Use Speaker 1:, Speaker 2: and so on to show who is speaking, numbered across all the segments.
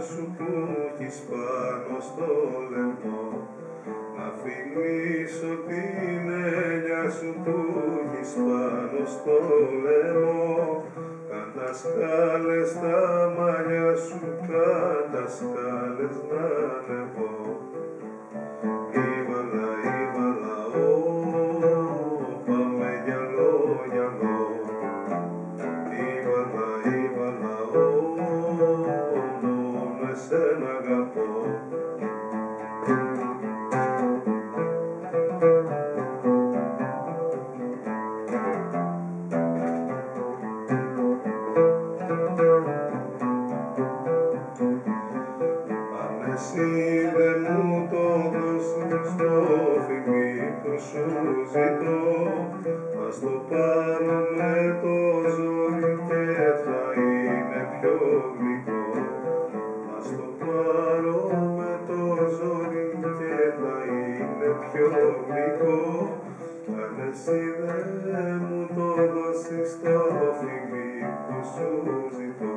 Speaker 1: σου που έχεις πάνω στο λαιμό, να φιλήσω την έννοια σου που έχεις πάνω στο λαιμό. Κάντα σκάλες στα μαλλιά σου, κάντα σκάλες να ανεβώ. Ήβαλα, ήβαλα, πάμε γυαλό, γυαλό. Ήβαλα, ήβαλα, μόνο εσένα αγαπώ. Εσύ δεν μου το δώσεις στο φοιτί που σου ζητώ, ας το πάρω με το ζόρι και θα είναι πιο γλυκό. Ας το πάρω με το ζόρι και θα είναι πιο γλυκό. Αν εσύ δεν μου το δώσεις στο φοιτί που σου ζητώ.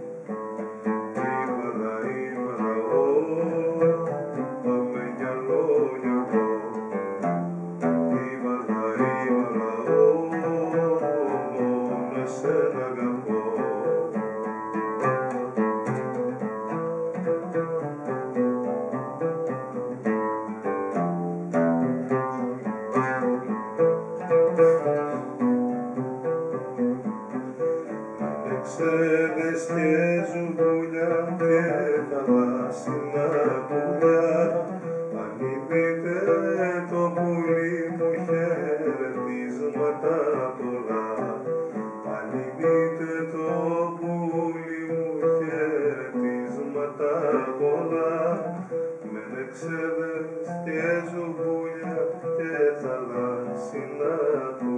Speaker 1: Ξέδες και ζουμπούλια και θαλάσσινα πουλιά, αν δείτε το πουλί μου χαιρετίσματα πολλά. Αν δείτε το πουλί μου χαιρετίσματα πολλά, με ξέδες και ζουμπούλια και θαλάσσινα πουλιά.